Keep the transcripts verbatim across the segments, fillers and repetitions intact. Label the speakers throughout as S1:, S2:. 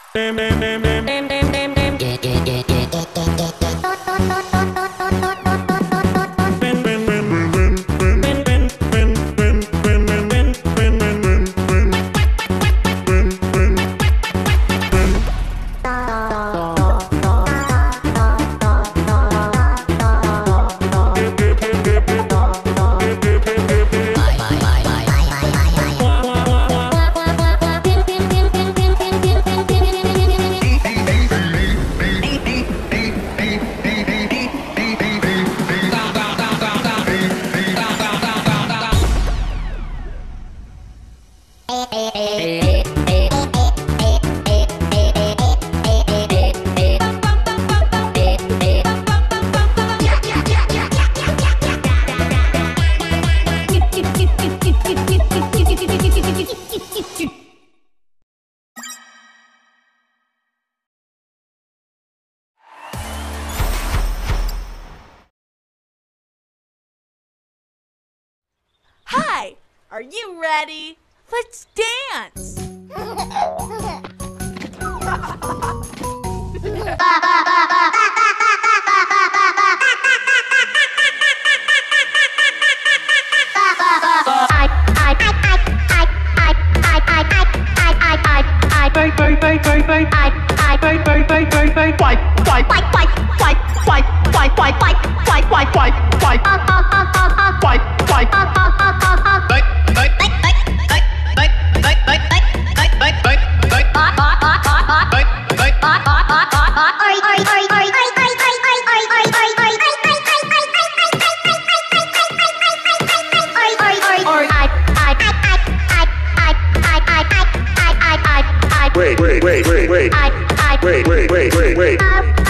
S1: Hi, are you ready? Let's dance!
S2: Wait, wait, wait, wait, wait. Wait, wait, wait, wait, wait.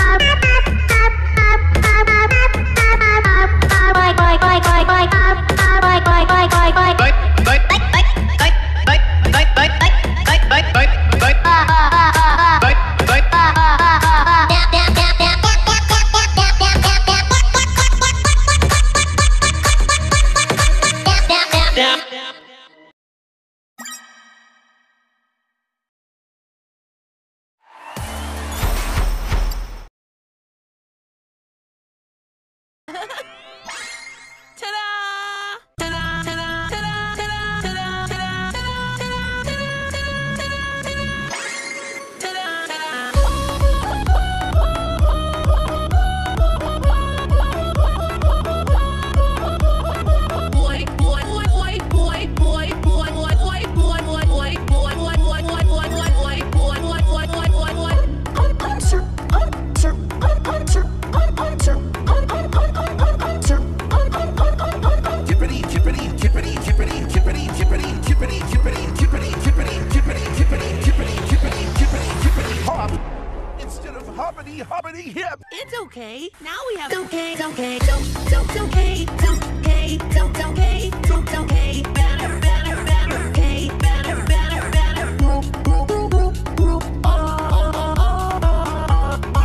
S1: It's okay. Now we have okay, it's okay, don't, don't, it's okay, don't, okay, don't, okay, don't, okay, better, better, better, okay, better, better, better, group, group, group, group, group, oh, oh, oh, oh, oh, oh,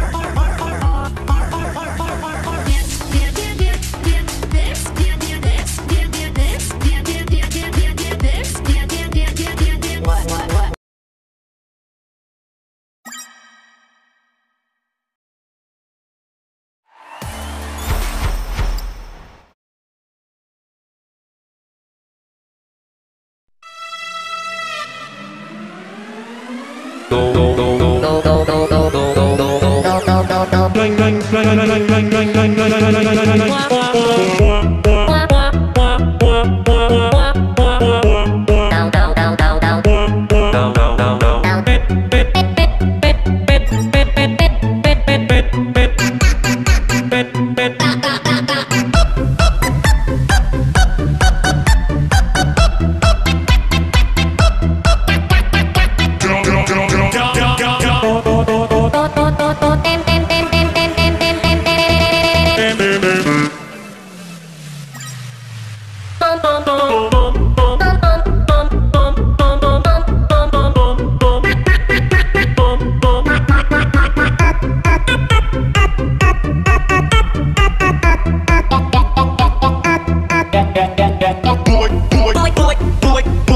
S1: what, what, what?
S2: Go go go go go go go go go go go go go go bling bling bling bling bling bling bling bling bling boy boy boy boy